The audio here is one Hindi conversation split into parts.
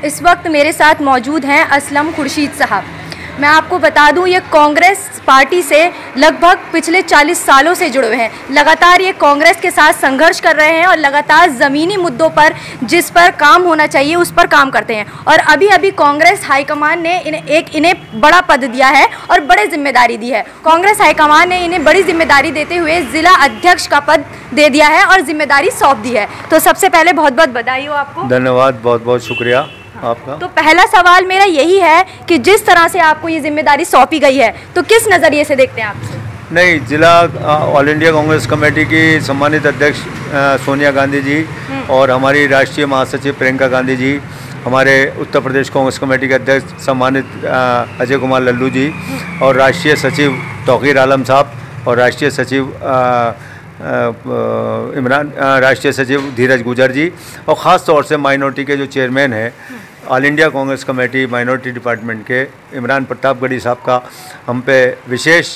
इस वक्त मेरे साथ मौजूद हैं असलम खुर्शीद साहब। मैं आपको बता दूं, ये कांग्रेस पार्टी से लगभग पिछले 40 सालों से जुड़े हुए हैं। लगातार ये कांग्रेस के साथ संघर्ष कर रहे हैं और लगातार ज़मीनी मुद्दों पर जिस पर काम होना चाहिए उस पर काम करते हैं। और अभी अभी कांग्रेस हाईकमान ने इन्हें बड़ा पद दिया है और बड़ी जिम्मेदारी दी है। कांग्रेस हाईकमान ने इन्हें बड़ी जिम्मेदारी देते हुए ज़िला अध्यक्ष का पद दे दिया है और जिम्मेदारी सौंप दी है। तो सबसे पहले बहुत बहुत बधाई हो आपको। धन्यवाद, बहुत बहुत शुक्रिया आपका। तो पहला सवाल मेरा यही है कि जिस तरह से आपको ये जिम्मेदारी सौंपी गई है तो किस नज़रिए से देखते हैं आप? नहीं, जिला ऑल इंडिया कांग्रेस कमेटी की सम्मानित अध्यक्ष सोनिया गांधी जी और हमारी राष्ट्रीय महासचिव प्रियंका गांधी जी, हमारे उत्तर प्रदेश कांग्रेस कमेटी के अध्यक्ष सम्मानित अजय कुमार लल्लू जी और राष्ट्रीय सचिव तौकीर आलम साहब और राष्ट्रीय सचिव राष्ट्रीय सचिव धीरज गुजर जी और ख़ास तौर से माइनॉरिटी के जो चेयरमैन हैं All India Congress Committee minority department के इमरान प्रतापगढ़ी साहब का हम पे विशेष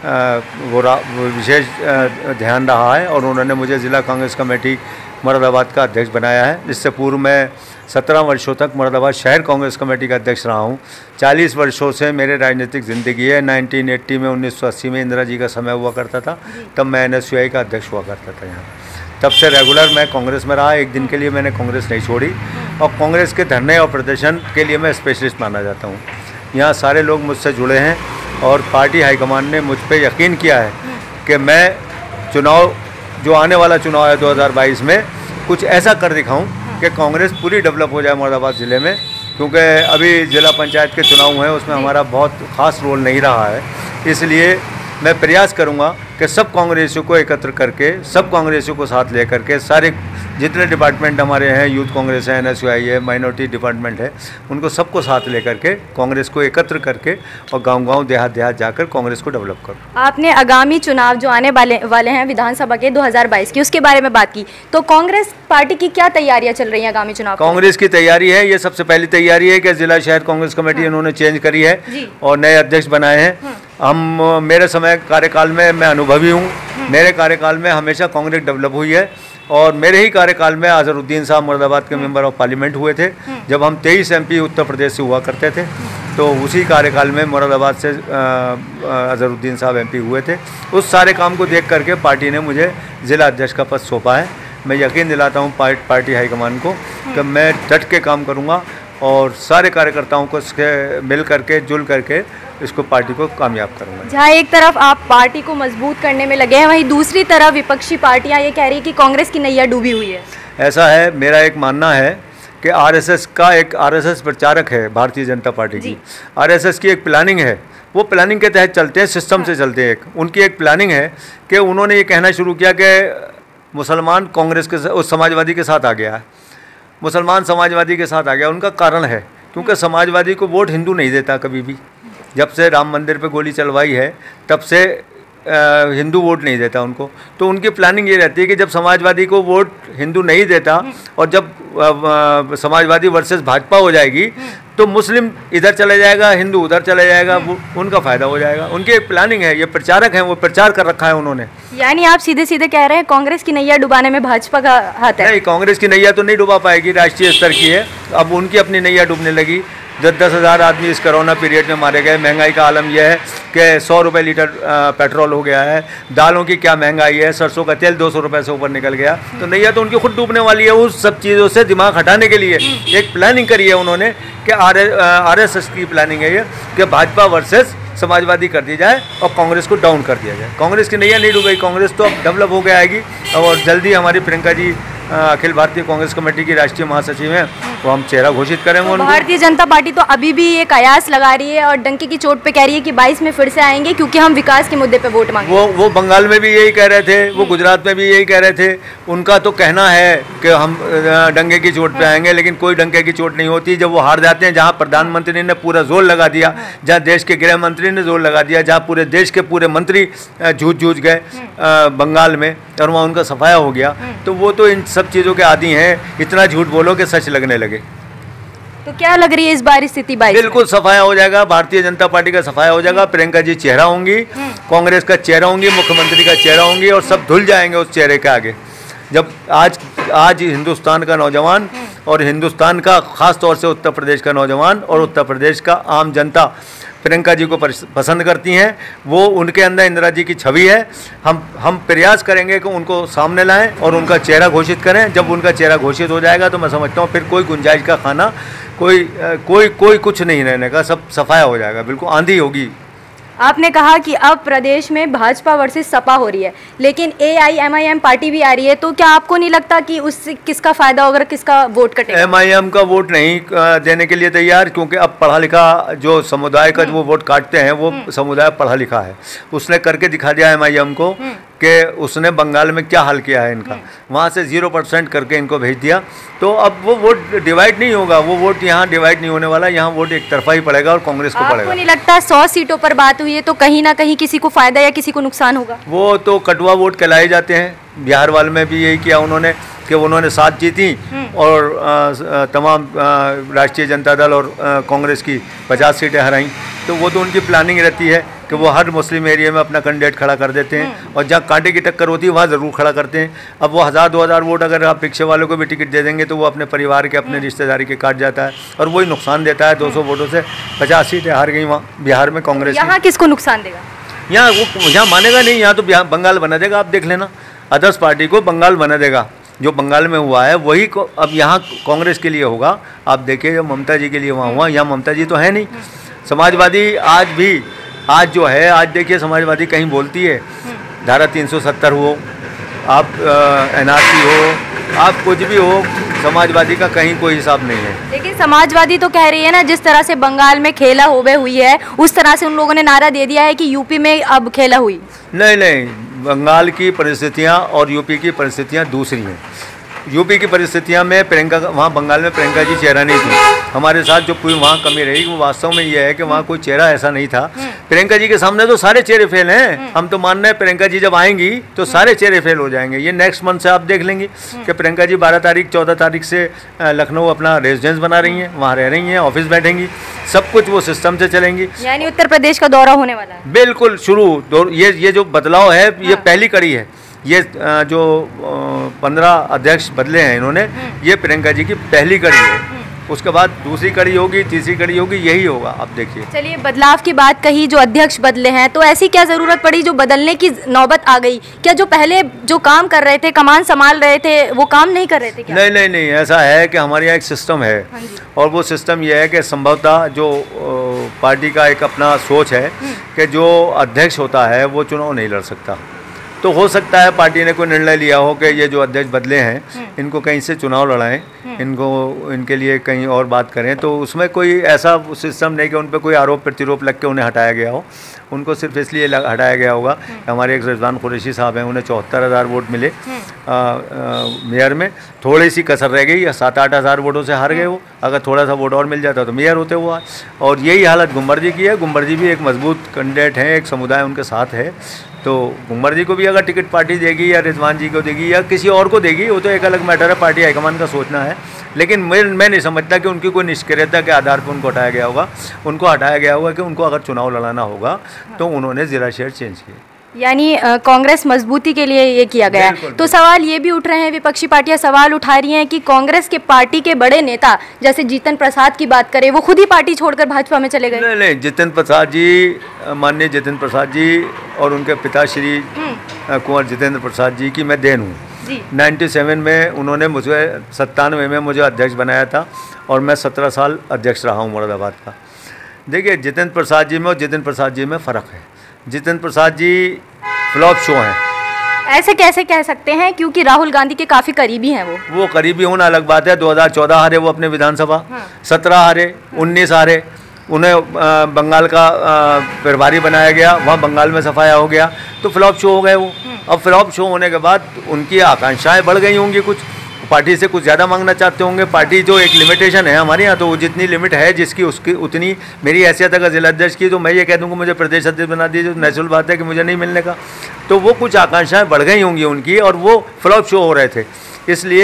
ध्यान रहा है और उन्होंने मुझे ज़िला कांग्रेस कमेटी मुरादाबाद का अध्यक्ष बनाया है। जिससे पूर्व मैं 17 वर्षों तक मुरादाबाद शहर कांग्रेस कमेटी का अध्यक्ष रहा हूँ। 40 वर्षों से मेरे राजनीतिक ज़िंदगी है। 1980 में 1980 में इंदिरा जी का समय हुआ करता था, तब मैं NSUI का अध्यक्ष हुआ करता था यहाँ। तब से रेगुलर मैं कांग्रेस में रहा। एक दिन के लिए मैंने कांग्रेस नहीं छोड़ी और कांग्रेस के धरने और प्रदर्शन के लिए मैं स्पेशलिस्ट माना जाता हूँ। यहाँ सारे लोग मुझसे जुड़े हैं और पार्टी हाईकमान ने मुझ पर यकीन किया है कि मैं चुनाव, जो आने वाला चुनाव है 2022 में, कुछ ऐसा कर दिखाऊं कि कांग्रेस पूरी डेवलप हो जाए मुरादाबाद ज़िले में। क्योंकि अभी ज़िला पंचायत के चुनाव हैं, उसमें हमारा बहुत ख़ास रोल नहीं रहा है। इसलिए मैं प्रयास करूंगा कि सब कांग्रेसियों को एकत्र करके, सब कांग्रेसियों को साथ लेकर के, सारे जितने डिपार्टमेंट हमारे हैं, यूथ कांग्रेस है, NSUI है, माइनॉरिटी डिपार्टमेंट है, उनको सबको साथ लेकर के कांग्रेस को एकत्र करके और गांव-गांव देहात जाकर कांग्रेस को डेवलप करो। आपने आगामी चुनाव जो आने वाले हैं विधानसभा के 2022 की, उसके बारे में बात की, तो कांग्रेस पार्टी की क्या तैयारियां चल रही हैं आगामी चुनाव? कांग्रेस की तैयारी है, ये सबसे पहली तैयारी है कि जिला शहर कांग्रेस कमेटी इन्होंने चेंज करी है और नए अध्यक्ष बनाए हैं। मेरे समय कार्यकाल में मैं अनुभवी हूँ। मेरे कार्यकाल में हमेशा कांग्रेस डेवलप हुई है और मेरे ही कार्यकाल में अजहरुद्दीन साहब मुरादाबाद के मेंबर ऑफ पार्लियामेंट हुए थे। जब हम 23 MP उत्तर प्रदेश से हुआ करते थे, तो उसी कार्यकाल में मुरादाबाद से अजहरुद्दीन साहब MP हुए थे। उस सारे काम को देख करके पार्टी ने मुझे ज़िला अध्यक्ष का पद सौंपा है। मैं यकीन दिलाता हूँ पार्टी हाईकमान को कि मैं डट के काम करूँगा और सारे कार्यकर्ताओं को मिल करके, जुल करके इसको पार्टी को कामयाब करूँगा। जहाँ एक तरफ आप पार्टी को मजबूत करने में लगे हैं, वहीं दूसरी तरफ विपक्षी पार्टियाँ ये कह रही है कि कांग्रेस की नैया डूबी हुई है। ऐसा है, मेरा एक मानना है कि RSS प्रचारक है भारतीय जनता पार्टी की। RSS की एक प्लानिंग है, वो प्लानिंग के तहत चलते हैं, सिस्टम से चलते हैं। उनकी एक प्लानिंग है कि उन्होंने ये कहना शुरू किया कि मुसलमान कांग्रेस के उस समाजवादी के साथ आ गया है, मुसलमान समाजवादी के साथ आ गया। उनका कारण है क्योंकि समाजवादी को वोट हिंदू नहीं देता कभी भी। जब से राम मंदिर पे गोली चलवाई है तब से हिंदू वोट नहीं देता उनको। तो उनकी प्लानिंग ये रहती है कि जब समाजवादी को वोट हिंदू नहीं देता और जब समाजवादी वर्सेस भाजपा हो जाएगी तो मुस्लिम इधर चले जाएगा, हिंदू उधर चले जाएगा, उनका फ़ायदा हो जाएगा। उनकी एक प्लानिंग है, ये प्रचारक हैं, वो प्रचार कर रखा है उन्होंने। यानी आप सीधे सीधे कह रहे हैं कांग्रेस की नैया डुबाने में भाजपा का हाथ है? नहीं, कांग्रेस की नैया तो नहीं डुबा पाएगी, राष्ट्रीय स्तर की है। अब उनकी अपनी नैया डूबने लगी। 10-10 हज़ार आदमी इस कोरोना पीरियड में मारे गए। महंगाई का आलम यह है कि 100 रुपये लीटर पेट्रोल हो गया है। दालों की क्या महंगाई है, सरसों का तेल 200 रुपये से ऊपर निकल गया। तो नैया तो उनकी खुद डूबने वाली है। उस सब चीज़ों से दिमाग हटाने के लिए एक प्लानिंग करी है उन्होंने कि RSS की प्लानिंग है ये कि भाजपा वर्सेस समाजवादी कर दी जाए और कांग्रेस को डाउन कर दिया जाए। कांग्रेस की नैया नहीं डूबेगी, कांग्रेस तो अब डेवलप हो के आएगी। और जल्दी हमारी प्रियंका जी अखिल भारतीय कांग्रेस कमेटी की राष्ट्रीय महासचिव हैं, वो हम चेहरा घोषित करेंगे उनको। भारतीय जनता पार्टी तो अभी भी ये कयास लगा रही है और डंके की चोट पे कह रही है कि 22 में फिर से आएंगे क्योंकि हम विकास के मुद्दे पे वोट मांगे। वो बंगाल में भी यही कह रहे थे, वो गुजरात में भी यही कह रहे थे। उनका तो कहना है कि हम डंके की चोट पे आएंगे, लेकिन कोई डंके की चोट नहीं होती। जब वो हार जाते हैं, जहाँ प्रधानमंत्री ने पूरा जोर लगा दिया, जहाँ देश के गृह मंत्री ने जोर लगा दिया, जहाँ पूरे देश के पूरे मंत्री जूझ गए बंगाल में और वहाँ उनका सफाया हो गया, तो वो तो इन सब चीज़ों के आदी हैं। इतना झूठ बोलो कि सच लगने लगे। तो क्या लग रही है इस बार स्थिति? बिल्कुल सफाया हो जाएगा, भारतीय जनता पार्टी का सफाया हो जाएगा। प्रियंका जी चेहरा होंगी, कांग्रेस का चेहरा होंगी, मुख्यमंत्री का चेहरा होंगी और सब धुल जाएंगे उस चेहरे के आगे। जब आज हिंदुस्तान का नौजवान और हिंदुस्तान का ख़ास तौर से उत्तर प्रदेश का नौजवान और उत्तर प्रदेश का आम जनता प्रियंका जी को पसंद करती हैं। वो उनके अंदर इंदिरा जी की छवि है। हम प्रयास करेंगे कि उनको सामने लाएं और उनका चेहरा घोषित करें। जब उनका चेहरा घोषित हो जाएगा तो मैं समझता हूँ फिर कोई गुंजाइश का खाना, कोई कुछ नहीं रहने का, सब सफाया हो जाएगा, बिल्कुल आंधी होगी। आपने कहा कि अब प्रदेश में भाजपा वर्सेस सपा हो रही है, लेकिन AIMIM पार्टी भी आ रही है, तो क्या आपको नहीं लगता कि उससे किसका फायदा होगा, किसका वोट कटेगा? MIM का वोट नहीं देने के लिए तैयार, क्योंकि अब पढ़ा लिखा जो समुदाय का वो वोट काटते हैं वो समुदाय पढ़ा लिखा है। उसने करके दिखा दिया MIM को कि उसने बंगाल में क्या हाल किया है इनका, वहाँ से 0% करके इनको भेज दिया। तो अब वो वोट डिवाइड नहीं होगा, वो वोट यहाँ डिवाइड नहीं होने वाला, यहाँ वोट एक तरफा ही पड़ेगा और कांग्रेस को पड़ेगा। आपको नहीं लगता 100 सीटों पर बात हुई है तो कहीं ना कहीं किसी को फायदा या किसी को नुकसान होगा? वो तो कटुआ वोट कहलाए जाते हैं। बिहार वाले में भी यही किया उन्होंने कि उन्होंने 7 जीती और तमाम राष्ट्रीय जनता दल और कांग्रेस की 50 सीटें हराई। तो वो तो उनकी प्लानिंग रहती है कि वो हर मुस्लिम एरिया में अपना कैंडिडेट खड़ा कर देते हैं और जहाँ कांटे की टक्कर होती है वहाँ ज़रूर खड़ा करते हैं। अब वो 1000-2000 वोट अगर आप रिक्शे वालों को भी टिकट दे देंगे तो वो अपने परिवार के, अपने रिश्तेदारी के काट जाता है और वही नुकसान देता है। 200 वोटों से 50 सीटें हार गई वहाँ बिहार में कांग्रेस। यहाँ किसको नुकसान देगा? यहाँ मानेगा नहीं, यहाँ तो बंगाल बना देगा। आप देख लेना, अदर्स पार्टी को बंगाल बना देगा। जो बंगाल में हुआ है वही अब यहाँ कांग्रेस के लिए होगा। आप देखिए जो ममता जी के लिए वहाँ हुआ, यहाँ ममता जी तो है नहीं। समाजवादी आज जो है, आज देखिए समाजवादी कहीं बोलती है धारा 370 हो, आप NRC हो, आप कुछ भी हो, समाजवादी का कहीं कोई हिसाब नहीं है। लेकिन समाजवादी तो कह रही है ना, जिस तरह से बंगाल में खेला होवे हुई है उस तरह से उन लोगों ने नारा दे दिया है कि यूपी में अब खेला हुई। नहीं, बंगाल की परिस्थितियाँ और यूपी की परिस्थितियाँ दूसरी हैं। यूपी की परिस्थितियाँ में प्रियंका, वहाँ बंगाल में प्रियंका जी चेहरा नहीं थी। हमारे साथ जो पूरी वहाँ कमी रही वो वास्तव में ये है कि वहाँ कोई चेहरा ऐसा नहीं था। प्रियंका जी के सामने तो सारे चेहरे फेल हैं। हम तो मान रहे हैं प्रियंका जी जब आएंगी तो सारे चेहरे फेल हो जाएंगे। ये नेक्स्ट मंथ से आप देख लेंगे कि प्रियंका जी 12 तारीख 14 तारीख से लखनऊ अपना रेजिडेंस बना रही हैं, वहाँ रह रही हैं, ऑफिस बैठेंगी, सब कुछ वो सिस्टम से चलेंगी। यानी उत्तर प्रदेश का दौरा होने वाला है बिल्कुल शुरू। ये जो बदलाव है ये पहली कड़ी है। ये जो 15 अध्यक्ष बदले हैं इन्होंने, ये प्रियंका जी की पहली कड़ी है। उसके बाद दूसरी कड़ी होगी, तीसरी कड़ी होगी, यही होगा। आप देखिए। चलिए, बदलाव की बात कही, जो अध्यक्ष बदले हैं, तो ऐसी क्या ज़रूरत पड़ी जो बदलने की नौबत आ गई? क्या जो पहले जो काम कर रहे थे, कमान संभाल रहे थे, वो काम नहीं कर रहे थे क्या? नहीं, ऐसा है कि हमारे यहाँ एक सिस्टम है और वो सिस्टम ये है कि संभवतः जो पार्टी का एक अपना सोच है कि जो अध्यक्ष होता है वो चुनाव नहीं लड़ सकता। तो हो सकता है पार्टी ने कोई निर्णय लिया हो कि ये जो अध्यक्ष बदले हैं इनको कहीं से चुनाव लड़ाएं, इनके लिए कहीं और बात करें। तो उसमें कोई ऐसा सिस्टम नहीं कि उन पर कोई आरोप प्रतिरोप लग के उन्हें हटाया गया हो। उनको सिर्फ इसलिए हटाया गया होगा। हमारे एक रिजवान कुरैशी साहब हैं, उन्हें 74,000 वोट मिले मेयर में, थोड़ी सी कसर रह गई, 7-8 हज़ार वोटों से हार गए वो। अगर थोड़ा सा वोट और मिल जाता तो मेयर होते वो। और यही हालत गुम्बर जी की है। गुम्बर जी भी एक मजबूत कैंडिडेट हैं, एक समुदाय उनके साथ है। तो गुम्बर जी को भी अगर टिकट पार्टी देगी या रिजवान जी को देगी या किसी और को देगी, वो तो एक अलग मैटर है, पार्टी हाईकमान का सोचना है। लेकिन मैं नहीं समझता कि उनकी कोई निष्क्रियता के आधार पर उनको हटाया गया होगा। उनको हटाया गया होगा कि उनको अगर चुनाव लड़ाना होगा तो उन्होंने ज़िला शेयर चेंज किया। यानी कांग्रेस मजबूती के लिए ये किया गया है। तो सवाल ये भी उठ रहे हैं, विपक्षी पार्टियां सवाल उठा रही हैं कि कांग्रेस के पार्टी के बड़े नेता जैसे जीतन प्रसाद की बात करें, वो खुद ही पार्टी छोड़कर भाजपा में चले गए। नहीं, जीतन प्रसाद जी, माननीय जीतन प्रसाद जी और उनके पिता श्री कुंवर जितेंद्र प्रसाद जी की मैं देन हूँ। 97 में उन्होंने मुझे 97 में मुझे अध्यक्ष बनाया था और मैं 17 साल अध्यक्ष रहा हूँ मुरादाबाद का। देखिए, जितेंद्र प्रसाद जी में और जितेंद्र प्रसाद जी में फ़र्क है। जितेंद्र प्रसाद जी फ्लॉप शो हैं। ऐसे कैसे कह सकते हैं? क्योंकि राहुल गांधी के काफ़ी करीबी हैं वो करीबी होना अलग बात है। 2014 हारे वो अपने विधानसभा, 17 हारे, 19 हारे। उन्हें बंगाल का प्रभारी बनाया गया, वहाँ बंगाल में सफाया हो गया, तो फ्लॉप शो हो गए वो। अब फ्लॉप शो होने के बाद उनकी आकांक्षाएं बढ़ गई होंगी, कुछ पार्टी से कुछ ज़्यादा मांगना चाहते होंगे। पार्टी जो एक लिमिटेशन है हमारे यहाँ, तो वो जितनी लिमिट है जिसकी उसकी उतनी। मेरी हैसियत अगर जिला अध्यक्ष की तो मैं ये कह दूँगा मुझे प्रदेश अध्यक्ष बना दीजिए, नेचुरल बात है कि मुझे नहीं मिलने का। तो वो कुछ आकांक्षाएं बढ़ गई होंगी उनकी और वो फ्लॉप शो हो रहे थे, इसलिए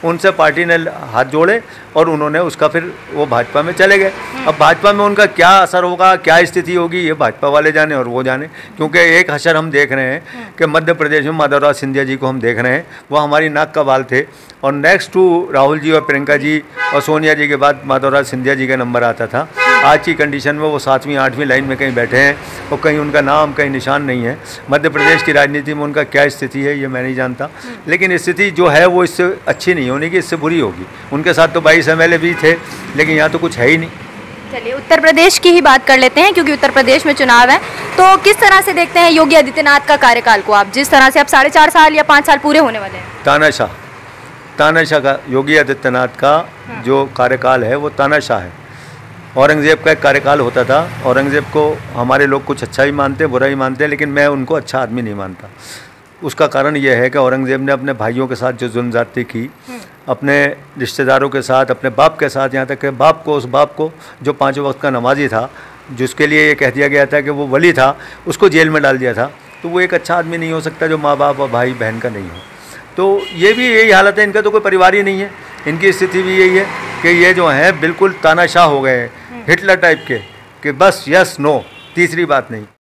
उनसे पार्टी ने हाथ जोड़े और उन्होंने उसका फिर वो भाजपा में चले गए। अब भाजपा में उनका क्या असर होगा, क्या स्थिति होगी, ये भाजपा वाले जाने और वो जाने। क्योंकि एक हशर हम देख रहे हैं कि मध्य प्रदेश में माधवराज सिंधिया जी को हम देख रहे हैं, वो हमारी नाक का बाल थे और नेक्स्ट टू राहुल जी और प्रियंका जी और सोनिया जी के बाद माधवराज सिंधिया जी का नंबर आता था। आज की कंडीशन में वो 7वीं 8वीं लाइन में कहीं बैठे हैं और कहीं उनका नाम कहीं निशान नहीं है। मध्य प्रदेश की राजनीति में उनका क्या स्थिति है ये मैं नहीं जानता, लेकिन स्थिति जो है वो इससे अच्छी नहीं होने की, इससे बुरी होगी। उनके साथ तो 22 MLA भी थे, लेकिन यहाँ तो कुछ है ही नहीं। चलिए उत्तर प्रदेश की ही बात कर लेते हैं, क्योंकि उत्तर प्रदेश में चुनाव है। तो किस तरह से देखते हैं योगी आदित्यनाथ का कार्यकाल को आप, जिस तरह से अब 4.5 साल या 5 साल पूरे होने वाले हैं? तानाशाह का योगी आदित्यनाथ का जो कार्यकाल है वो तानाशाह है। औरंगज़ेब का एक कार्यकाल होता था। औरंगज़ेब को हमारे लोग कुछ अच्छा ही मानते, बुरा ही मानते हैं, लेकिन मैं उनको अच्छा आदमी नहीं मानता। उसका कारण यह है कि औरंगज़ेब ने अपने भाइयों के साथ जो जुल्म ज़्यादती की, अपने रिश्तेदारों के साथ, अपने बाप के साथ, यहाँ तक कि उस बाप को जो 5 वक्त का नमाजी था, जिसके लिए ये कह दिया गया था कि वो वली था, उसको जेल में डाल दिया था। तो वो एक अच्छा आदमी नहीं हो सकता जो माँ बाप और भाई बहन का नहीं हो। तो ये भी यही हालत है, इनका तो कोई परिवार ही नहीं है। इनकी स्थिति भी यही है कि ये जो है बिल्कुल तानाशाह हो गए, हिटलर टाइप के, कि बस यस नो, तीसरी बात नहीं।